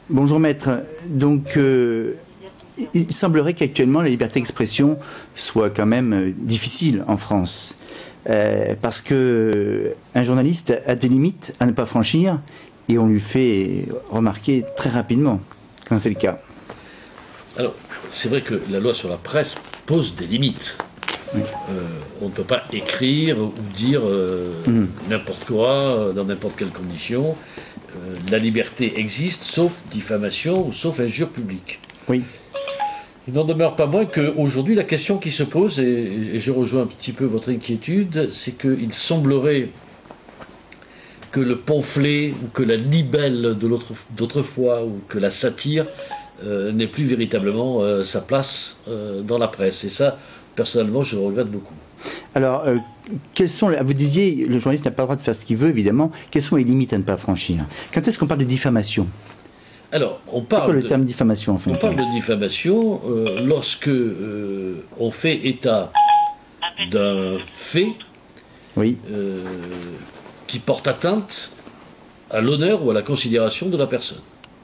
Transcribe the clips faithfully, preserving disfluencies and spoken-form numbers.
Bonjour maître. Donc, euh, il semblerait qu'actuellement la liberté d'expression soit quand même euh, difficile en France. Euh, parce que euh, un journaliste a des limites à ne pas franchir et on lui fait remarquer très rapidement quand c'est le cas. Alors, c'est vrai que la loi sur la presse pose des limites. Oui. Euh, on ne peut pas écrire ou dire euh, mmh. n'importe quoi, dans n'importe quelles conditions. Euh, la liberté existe, sauf diffamation ou sauf injure publique. Oui. Il n'en demeure pas moins qu'aujourd'hui, la question qui se pose, et, et je rejoins un petit peu votre inquiétude, c'est qu'il semblerait que le pamphlet ou que la libelle d'autrefois ou que la satire euh, n'ait plus véritablement euh, sa place euh, dans la presse. Et ça, personnellement, je le regrette beaucoup. Alors, euh, quelles sont les... vous disiez, le journaliste n'a pas le droit de faire ce qu'il veut, évidemment. Quelles sont les limites à ne pas franchir? Quand est-ce qu'on parle de diffamation? Alors, on parle. C'est quoi le de, terme diffamation en fait? On parle de diffamation euh, lorsque euh, on fait état d'un fait oui. euh, qui porte atteinte à l'honneur ou à la considération de la personne.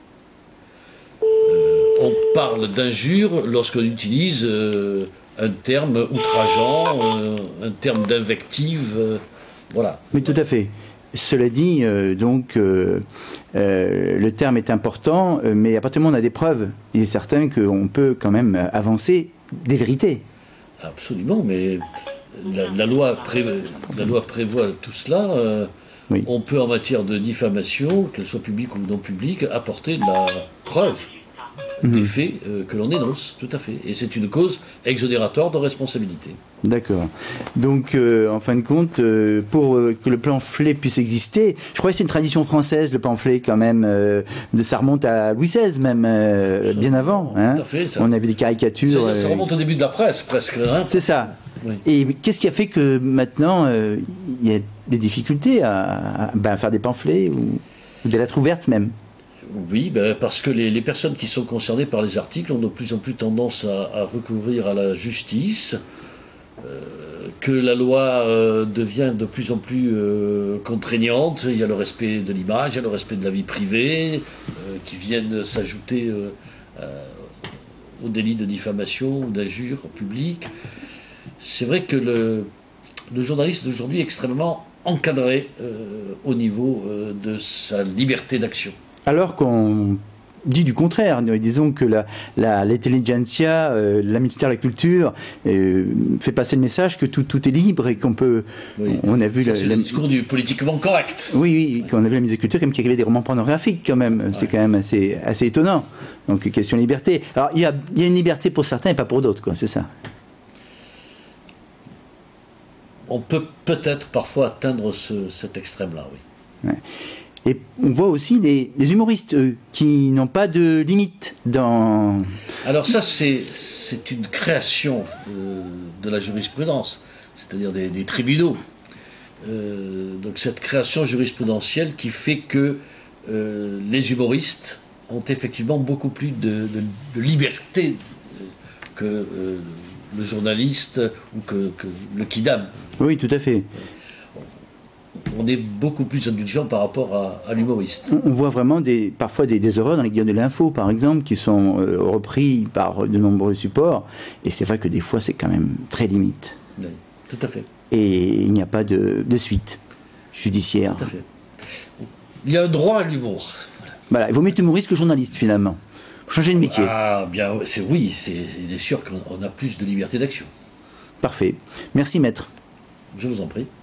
Euh, on parle d'injure lorsqu'on utilise euh, un terme outrageant, euh, un terme d'invective, euh, voilà. Mais tout à fait. Cela dit, euh, donc, euh, euh, le terme est important, euh, mais à partir du moment où on a des preuves, il est certain qu'on peut quand même avancer des vérités. Absolument, mais la, la, loi, prévoit, la loi prévoit tout cela. Euh, oui. On peut, en matière de diffamation, qu'elle soit publique ou non publique, apporter de la preuve mmh. des faits euh, que l'on énonce, tout à fait. Et c'est une cause exonératoire de responsabilité. D'accord. Donc, euh, en fin de compte, euh, pour euh, que le pamphlet puisse exister, je crois que c'est une tradition française, le pamphlet, quand même. Euh, de, ça remonte à Louis seize, même, euh, bien avant. Hein. Tout à fait. Ça, on a vu des caricatures. Ça, ça remonte au début de la presse, presque. Hein. C'est ça. Oui. Et qu'est-ce qui a fait que maintenant, euh, il y a des difficultés à, à, ben, à faire des pamphlets ou, ou des lettres ouvertes même? Oui, ben parce que les, les personnes qui sont concernées par les articles ont de plus en plus tendance à, à recourir à la justice. Euh, que la loi euh, devient de plus en plus euh, contraignante. Il y a le respect de l'image, il y a le respect de la vie privée, euh, qui viennent s'ajouter euh, euh, au délit de diffamation ou d'injure publique. C'est vrai que le, le journaliste d'aujourd'hui est extrêmement encadré euh, au niveau euh, de sa liberté d'action. Alors qu'on dit du contraire, disons que la, la, l'intelligentsia, euh, la ministère de la Culture euh, fait passer le message que tout, tout est libre et qu'on peut... Oui. On a vu ça, la, c'est la, le discours du politiquement correct. Oui, oui, qu'on a vu la ministre de la Culture comme qu'il y avait des romans pornographiques quand même, ouais. C'est quand même assez, assez étonnant. Donc question de liberté. Alors il y a, il y a une liberté pour certains et pas pour d'autres, quoi, c'est ça. On peut peut-être parfois atteindre ce, cet extrême-là, oui. Ouais. Et on voit aussi les, les humoristes, eux, qui n'ont pas de limite dans... Alors ça, c'est, c'est une création euh, de la jurisprudence, c'est-à-dire des, des tribunaux. Euh, donc cette création jurisprudentielle qui fait que euh, les humoristes ont effectivement beaucoup plus de, de, de liberté que euh, le journaliste ou que, que le kidam. Oui, tout à fait. On est beaucoup plus indulgent par rapport à, à l'humoriste. On voit vraiment des, parfois des, des horreurs dans les guillaumes de l'info, par exemple, qui sont euh, repris par de nombreux supports. Et c'est vrai que des fois, c'est quand même très limite. Oui, tout à fait. Et il n'y a pas de, de suite judiciaire. Tout à fait. Il y a un droit à l'humour. Voilà. Voilà, il vaut mieux être humoriste que journaliste, finalement. Faut changer de métier. Ah, bien, c'est oui, c'est, il est sûr qu'on a plus de liberté d'action. Parfait. Merci, maître. Je vous en prie.